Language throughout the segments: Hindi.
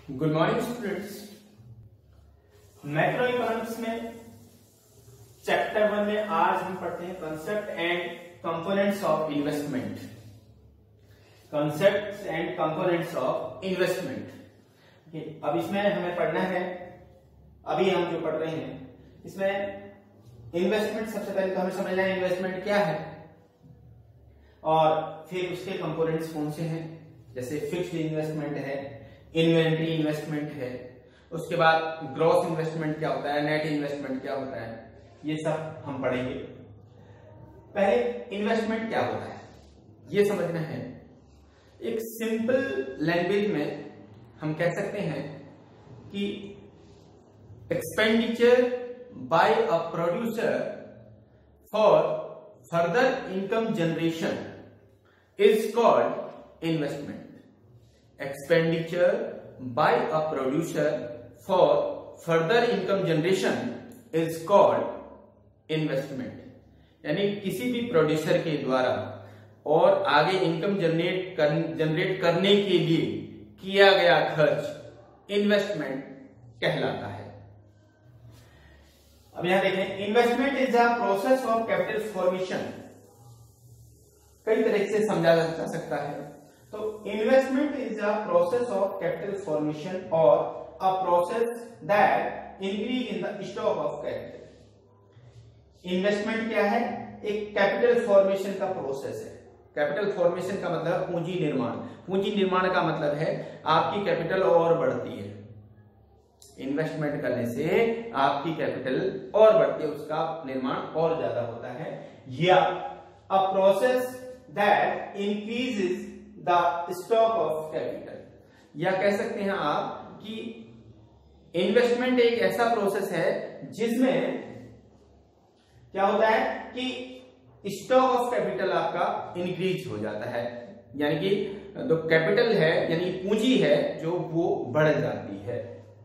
Good morning students. Macro economics में चैप्टर 1 में आज हम पढ़ते हैं concept and components of investment. Concepts and components of investment. अब इसमें हमें पढ़ना है, अभी हम जो पढ़ रहे हैं इसमें इन्वेस्टमेंट, सबसे पहले तो हमें समझना है इन्वेस्टमेंट क्या है और फिर उसके कंपोनेंट्स कौन से हैं। जैसे फिक्स्ड इन्वेस्टमेंट है, इन्वेंटरी इन्वेस्टमेंट है, उसके बाद ग्रॉस इन्वेस्टमेंट क्या होता है, नेट इन्वेस्टमेंट क्या होता है, ये सब हम पढ़ेंगे। पहले इन्वेस्टमेंट क्या होता है ये समझना है। एक सिंपल लैंग्वेज में हम कह सकते हैं कि expenditure by a producer for further income generation is called investment. Expenditure by a producer for further income generation is called investment। यानी किसी भी प्रोड्यूसर के द्वारा और आगे इनकम जनरेट करने के लिए किया गया खर्च इन्वेस्टमेंट कहलाता है। अब यहां देखें, investment is a process of capital formation. कई तरह से समझा जा सकता है। तो investment is a process of capital formation और a process that increase in the stock of capital. Investment क्या है? एक कैपिटल फॉर्मेशन का प्रोसेस है। कैपिटल फॉर्मेशन का मतलब पूंजी निर्माण। पूंजी निर्माण का मतलब है आपकी कैपिटल और बढ़ती है। इन्वेस्टमेंट करने से आपकी कैपिटल और बढ़ती है, उसका निर्माण और ज्यादा होता है। या a process that increases the stock of capital. या कह सकते हैं आप कि इन्वेस्टमेंट एक ऐसा प्रोसेस है जिसमें क्या होता है कि स्टॉक ऑफ कैपिटल आपका इंक्रीज हो जाता है, यानी कि जो कैपिटल है यानी पूंजी है जो वो बढ़ जाती है।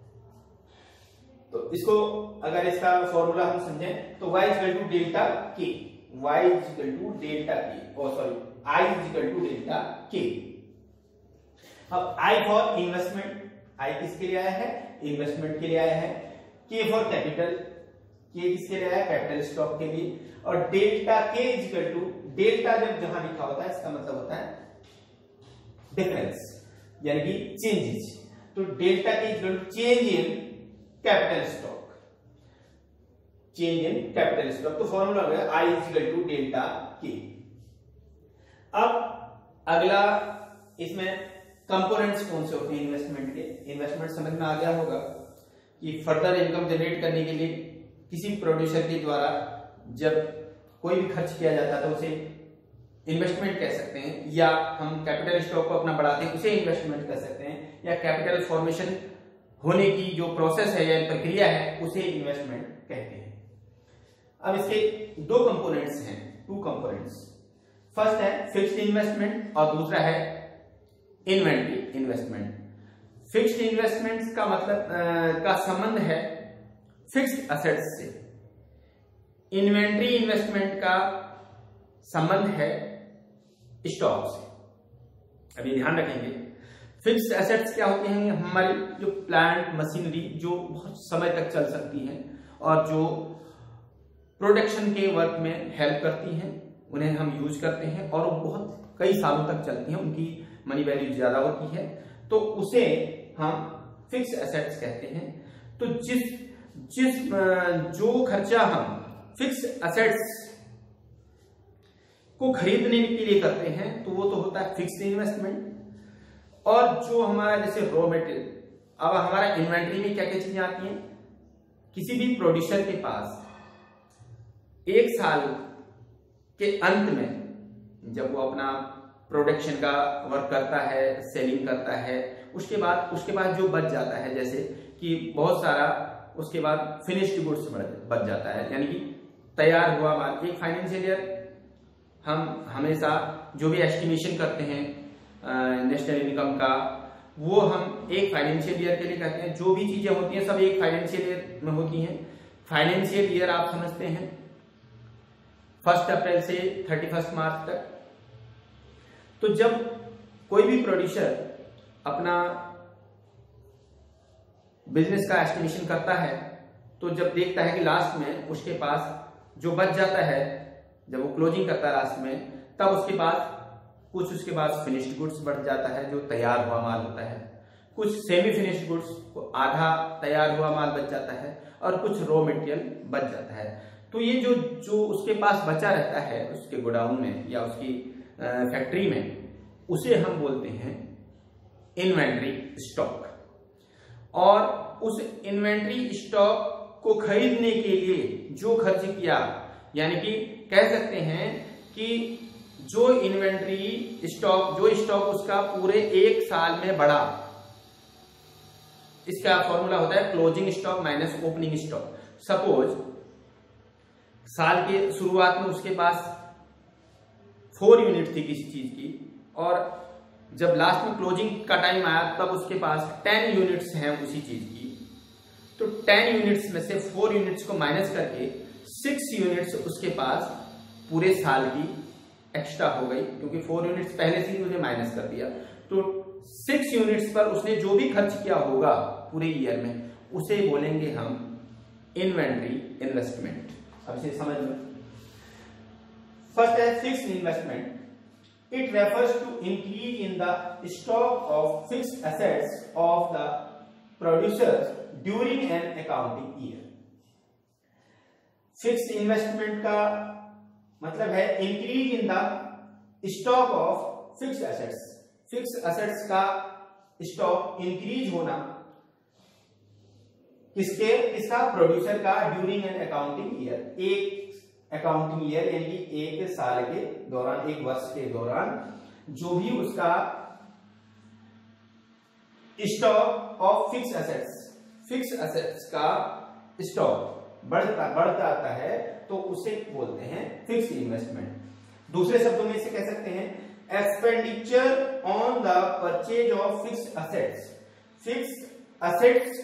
तो इसको अगर इसका फॉर्मूला हम समझें तो y equal to delta K, y equal to delta K, I is equal to delta K। अब I फॉर इन्वेस्टमेंट, I किसके लिए आया है? इन्वेस्टमेंट के लिए आया है। K फॉर कैपिटल, K किसके लिए आया है? कैपिटल स्टॉक के लिए। और delta K is equal to, delta जब जहां लिखा होता है इसका मतलब होता है डिफरेंस, यानी कि चेंजेस। तो delta K is equal to change in capital stock, change in capital stock. तो फॉर्मूला हो गया I is equal to delta K। अब अगला इसमें कंपोनेंट्स कौन से होते हैं इन्वेस्टमेंट के। इन्वेस्टमेंट समझ में आ गया होगा कि फर्दर इनकम जनरेट करने के लिए किसी प्रोड्यूसर के द्वारा जब कोई भी खर्च किया जाता है तो उसे इन्वेस्टमेंट कह सकते हैं, या हम कैपिटल स्टॉक को अपना बढ़ाते हैं उसे इन्वेस्टमेंट कह सकते हैं, या कैपिटल फॉर्मेशन होने की जो प्रोसेस है या प्रक्रिया है उसे इन्वेस्टमेंट कहते हैं। अब इसके दो कंपोनेंट्स हैं, टू कंपोनेंट्स। फर्स्ट है फिक्स्ड इन्वेस्टमेंट और दूसरा है इन्वेंटरी इन्वेस्टमेंट। फिक्स्ड इन्वेस्टमेंट का मतलब का संबंध है फिक्स्ड असेट्स से। इन्वेंटरी इन्वेस्टमेंट का संबंध है स्टॉक से। अभी ध्यान रखेंगे, फिक्स्ड एसेट्स क्या होते हैं? हमारी जो प्लांट मशीनरी जो बहुत समय तक चल सकती हैं और जो प्रोडक्शन के वर्क में हेल्प करती हैं, उन्हें हम यूज करते हैं और वो बहुत कई सालों तक चलती हैं, उनकी मनी वैल्यू ज्यादा होती है, तो उसे हम फिक्स्ड एसेट्स कहते हैं। तो जो खर्चा हम फिक्स्ड एसेट्स को खरीदने के लिए करते हैं तो वो तो होता है फिक्स्ड इन्वेस्टमेंट। और जो हमारा जैसे रॉ मटेरियल, अब हमारा इन्वेंटरी में क्या क्या चीजें आती हैं? किसी भी प्रोड्यूसर के पास एक साल के अंत में जब वो अपना प्रोडक्शन का वर्क करता है, सेलिंग करता है, उसके बाद जो बच जाता है, जैसे कि बहुत सारा उसके बाद फिनिश्ड गुड्स बच जाता है, यानी कि तैयार हुआ माल। एक फाइनेंशियल ईयर हम हमेशा जो भी एस्टिमेशन करते हैं नेशनल इनकम का, वो हम एक फाइनेंशियल ईयर के लिए कहते हैं। जो भी चीजें होती हैं सब एक फाइनेंशियल ईयर में होती हैं। फाइनेंशियल ईयर आप समझते हैं 1 अप्रैल से 31 मार्च तक। तो जब कोई भी प्रोड्यूसर अपना बिजनेस का एस्टिमेशन करता है तो जब देखता है कि लास्ट में उसके पास जो बच जाता है, जब वो क्लोजिंग करता है लास्ट में, तब उसके पास कुछ उसके पास फिनिश्ड गुड्स बढ़ जाता है जो तैयार हुआ माल होता है, कुछ सेमी फिनिश्ड गुड्स को आधा तैयार हुआ माल बच जाता है और कुछ रॉ मटेरियल बच जाता है। तो ये जो उसके पास बचा रहता है उसके गोडाउन में या उसकी फैक्ट्री में, उसे हम बोलते हैं इन्वेंट्री स्टॉक। और उस इन्वेंट्री स्टॉक को खरीदने के लिए जो खर्च किया, यानी कि कह सकते हैं कि जो इन्वेंट्री स्टॉक, जो स्टॉक उसका पूरे एक साल में बढ़ा, इसका फॉर्मूला होता है closing stock minus opening stock. Suppose साल के शुरुआत में उसके पास 4 यूनिट थी किसी चीज की, और जब लास्ट में क्लोजिंग का टाइम आया तब उसके पास 10 यूनिट्स हैं उसी चीज की। तो 10 यूनिट्स में से 4 यूनिट्स को माइनस करके 6 यूनिट्स उसके पास पूरे साल की एक्स्ट्रा हो गई, क्योंकि 4 यूनिट्स पहले से ही उसने माइनस कर दिया। तो 6 यूनिट्स पर उसने जो भी खर्च किया होगा पूरे ईयर में, उसे बोलेंगे हम इन्वेंट्री इन्वेस्टमेंट। अब इसे समझ लो। फर्स्ट है fixed investment. It refers to increase in the stock of fixed assets of the producers during an accounting year. Fixed investment का मतलब है increase in the stock of fixed assets. Fixed assets का stock increase होना किसका? प्रोड्यूसर का ड्यूरिंग एन अकाउंटिंग ईयर, एक अकाउंटिंग ईयर यानी कि एक साल के दौरान, एक वर्ष के दौरान जो भी उसका स्टॉक ऑफ फिक्स एसेट्स का स्टॉक बढ़ता आता है तो उसे बोलते हैं फिक्स इन्वेस्टमेंट। दूसरे शब्दों में इसे कह सकते हैं expenditure on the purchase of fix assets. Fix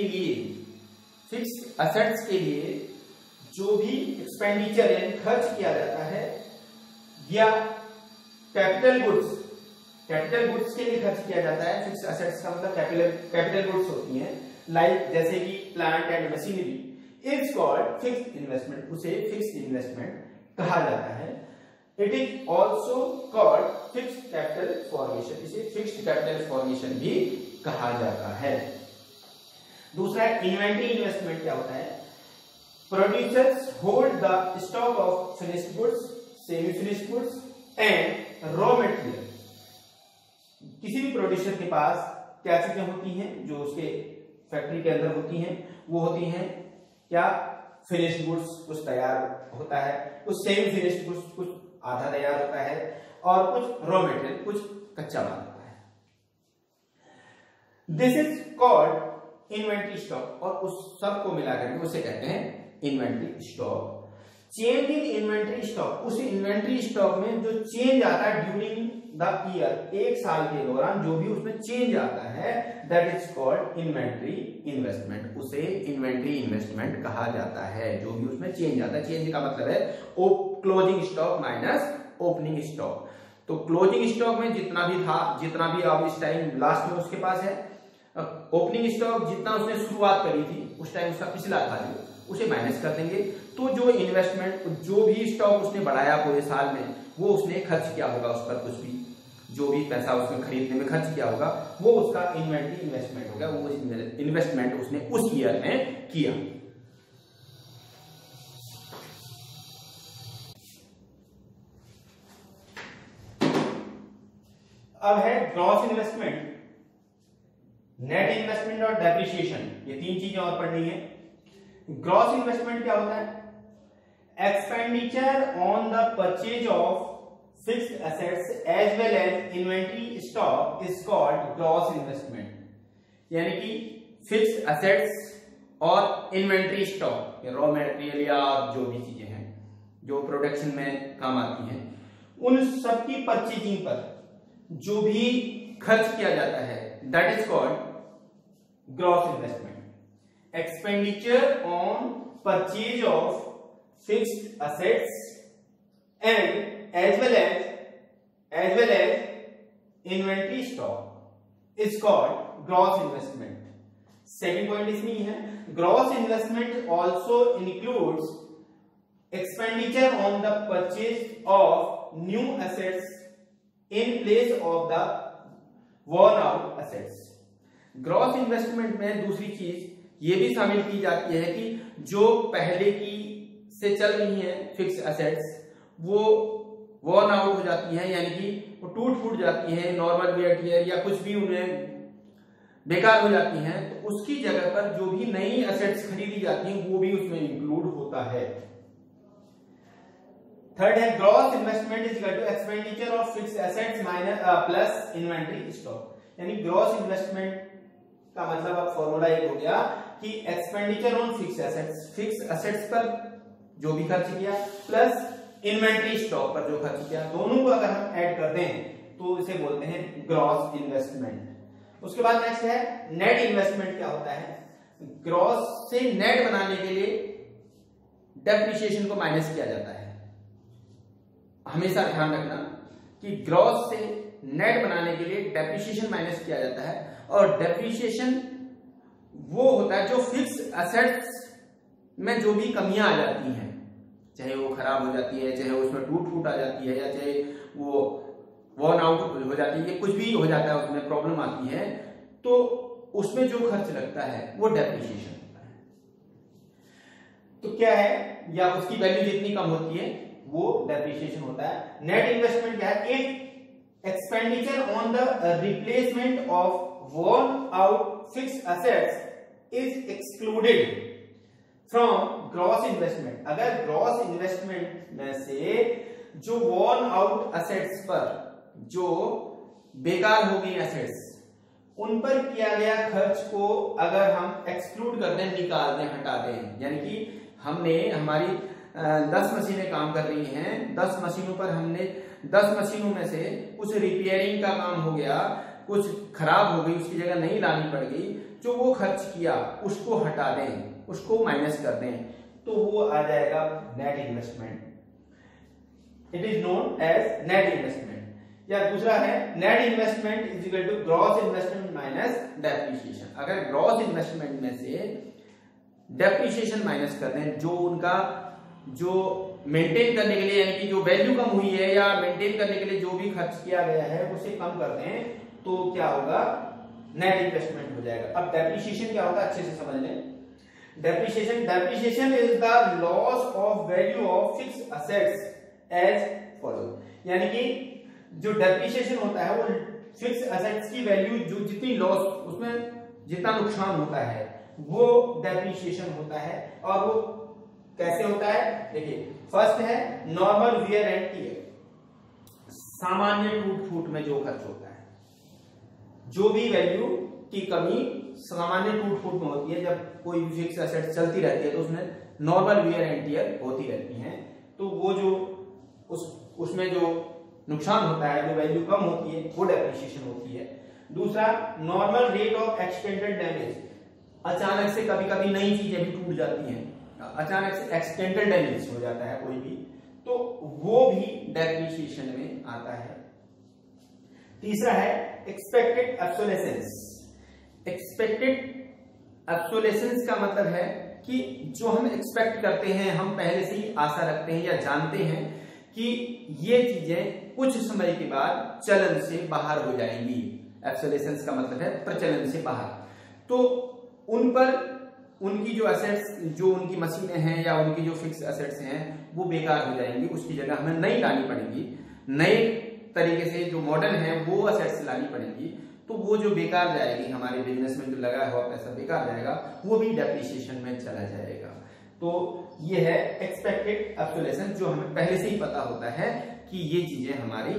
assets के लिए जो भी एक्सपेंडिचर यानी खर्च किया जाता है, या कैपिटल गुड्स के लिए खर्च किया जाता है। फिक्स एसेट्स का मतलब कैपिटल गुड्स होती हैं, लाइक जैसे कि plant and machinery, it's called fixed investment. उसे फिक्स्ड इन्वेस्टमेंट कहा जाता है। It is also called fixed capital formation. इसे फिक्स्ड कैपिटल फॉर्मेशन भी कहा जाता है। दूसरा इन्वेंट्री इन्वेस्टमेंट क्या होता है? Producers hold the stock of finished goods, semi-finished goods and raw material. किसी भी प्रोड्यूसर के पास क्या चीजें होती हैं जो उसके फैक्ट्री के अंदर होती हैं? वो होती हैं क्या? फिनिश्ड गुड्स, कुछ तैयार होता है, कुछ सेमी फिनिश्ड गुड्स, कुछ आधा तैयार होता है, और कुछ रॉ मटेरियल, कुछ कच्चा माल होता है। This is called inventory stock, और उस सब को मिलाकर के उसे कहते हैं inventory stock. Change in inventory stock, उस इन्वेंट्री स्टॉक में जो चेंज आता है ड्यूरिंग द ईयर, एक साल के दौरान जो भी उसमें चेंज आता है, that is called inventory investment. उसे इन्वेंट्री इन्वेस्टमेंट कहा जाता है। जो भी उसमें चेंज आता है, चेंज का मतलब है closing stock minus opening stock. तो क्लोजिंग स्टॉक में जितना भी अब इस टाइम लास्ट में उसके पास है, ओपनिंग स्टॉक जितना उसने शुरुआत करी थी उस टाइम उसका पिछला था जो, उसे माइनस कर देंगे। तो जो इन्वेस्टमेंट, जो भी स्टॉक उसने बढ़ाया पूरे साल में, वो उसने खर्च किया होगा उस पर, कुछ भी जो भी पैसा उसने खरीदने में खर्च किया होगा, वो उसका इन्वेंट्री इन्वेस्टमेंट होगा। वो इन्वेस्टमेंट उसने उस ईयर में किया। अब है ग्रॉस इन्वेस्टमेंट, नेट इन्वेस्टमेंट और डेप्रिसिएशन। ये तीन चीजें और पढ़नी है। ग्रॉस इन्वेस्टमेंट क्या होता है? Expenditure on the purchase of fixed assets as well as inventory stock is called gross investment. यानी कि फिक्स्ड एसेट्स और इन्वेंट्री स्टॉक, रॉ मटेरियल या जो भी चीजें हैं जो प्रोडक्शन में काम आती हैं, उन सबकी परचेजिंग पर जो भी खर्च किया जाता है, that is called gross investment. Expenditure on purchase of fixed assets and as well as inventory stock is called gross investment. Second point इसमें ही है, gross investment also includes expenditure on the purchase of new assets in place of the worn out assets. Gross investment में दूसरी चीज ये भी शामिल की जाती है कि जो पहले की से चल रही है फिक्स एसेट्स वो वर्न आउट हो जाती हैं, यानी कि वो टूट फूट जाती हैं, नॉर्मल वेयर टियर या कुछ भी उन्हें बेकार हो जाती हैं, तो उसकी जगह पर जो भी नई एसेट्स खरीदी जाती हैं वो भी उसमें इंक्लूड होता है। थर्ड है gross investment is equal to expenditure of fix assets minus plus inventory stock. यानी ग्रॉस इन्वेस्टमेंट का मतलब अब फॉर्मूला एक हो गया कि एक्सपेंडिचर ऑन फिक्स एसेट्स पर जो भी खर्च किया प्लस इन्वेंटरी स्टॉक पर जो खर्च किया, दोनों को अगर हम ऐड कर दें तो इसे बोलते हैं ग्रॉस इन्वेस्टमेंट। उसके बाद नेक्स्ट है नेट इन्वेस्टमेंट। क्या होता है? ग्रॉस से नेट बनाने के लिए डेप्रिसिएशन को माइनस किया जाता है। हमेशा ध्यान रखना कि ग्रॉस से नेट बनाने के लिए डेप्रिसिएशन माइनस किया जाता है, और डेप्रिसिएशन वो होता है जो फिक्स एसेट्स में जो भी कमियां आ जाती हैं, चाहे वो खराब हो जाती है, चाहे उसमें टूट फूट आ जाती है, या चाहे वो वर्न आउट हो जाती है, कुछ भी हो जाता है, उसमें प्रॉब्लम आती है, तो उसमें जो खर्च लगता है वो डेप्रिसिएशन होता है। तो क्या है, या उसकी वैल्यू जितनी कम होती है वो डेप्रिसिएशन होता है। नेट इन्वेस्टमेंट क्या है? एक expenditure on the replacement of worn out fix assets is excluded from gross investment. अगर ग्रॉस इन्वेस्टमेंट में से जो वर्न आउट एसेट्स पर, जो बेकार हो गई एसेट्स, उन पर किया गया खर्च को अगर हम एक्सक्लूड कर दें, निकाल दें, हटा दें, यानी कि हमने हमारी 10 मशीनें काम कर रही हैं, 10 मशीनों पर हमने 10 मशीनों में से कुछ रिपेयरिंग का काम हो गया, कुछ खराब हो गई, उसकी जगह नई लानी पड़ गई, जो वो खर्च किया उसको हटा दें, उसको माइनस कर दें, तो वो आ जाएगा net investment. It is known as net investment. या दूसरा है net investment is equal to gross investment minus depreciation. अगर ग्रॉस इन्वेस्टमेंट में से डेप्रिसिएशन माइनस कर दें, जो उनका जो मेंटेन करने के लिए, यानी कि जो वैल्यू कम हुई है या मेंटेन करने के लिए जो भी खर्च किया गया है उसे कम कर दें, तो क्या होगा? नेट इन्वेस्टमेंट हो जाएगा। अब डेप्रिसिएशन क्या होता है अच्छे से समझ लें। Depreciation is the loss of value of fix assets as follow. यानी कि जो डेप्रिसिएशन होता है वो फिक्स एसेट्स की वैल्यू, जो जितनी लॉस, उसमें जितना नुकसान होता है वो डेप्रिसिएशन होता है। और वो कैसे होता है? देखिए, फर्स्ट है नॉर्मल वियर एंड टियर। सामान्य टूट फूट में जो खर्च होता है, जो भी वैल्यू की कमी सामान्य टूट फूट में होती है, जब कोई भी फिक्स एसेट चलती रहती है तो उसमें नॉर्मल वियर एंड टियर होती रहती हैं, तो वो जो उसमें जो नुकसान होता है, जो वैल्यू कम होती है, वो डेप्रिसिएशन होती है। दूसरा normal rate of extended damage. अचानक से कभी कभी नई चीजें भी टूट जाती हैं, अचानक से एक्सटेंडेड डैमेज हो जाता है कोई भी, तो वो भी डेप्रिसिएशन में आता है। तीसरा है एक्सपेक्टेड ऑब्सोलेसेंस। एक्सपेक्टेड ऑब्सोलेसेंस का मतलब है कि जो हम एक्सपेक्ट करते हैं, हम पहले से ही आशा रखते हैं या जानते हैं कि ये चीजें कुछ समय के बाद चलन से बाहर हो जाएंगी। ऑब्सोलेसेंस का मतलब है प्रचलन से बाहर। तो उन पर उनकी जो एसेट्स, जो उनकी मशीनें हैं या उनकी जो फिक्स एसेट्स हैं वो बेकार हो जाएंगी, उसकी जगह हमें नई लानी पड़ेगी, नए तरीके से जो मॉडर्न है वो एसेट्स लानी पड़ेगी। तो वो जो बेकार जाएगी, हमारे बिजनेस में जो लगा हुआ पैसा बेकार जाएगा, वो भी डेप्रिसिएशन में चला जाएगा। तो ये है एक्सपेक्टेड ऑब्सोलेसेंस, जो हमें पहले से ही पता होता है कि ये चीजें हमारी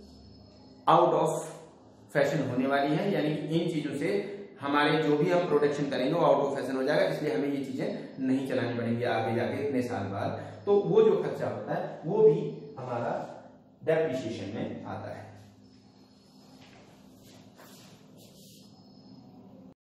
आउट ऑफ फैशन होने वाली है, यानी कि इन चीजों से हमारे जो भी हम प्रोडक्शन करेंगे वो आउट ऑफ फैशन हो जाएगा, इसलिए हमें ये चीजें नहीं चलानी पड़ेंगी आगे जाके इतने साल बाद। तो वो जो खर्चा होता है वो भी हमारा डेप्रिसिएशन में आता है।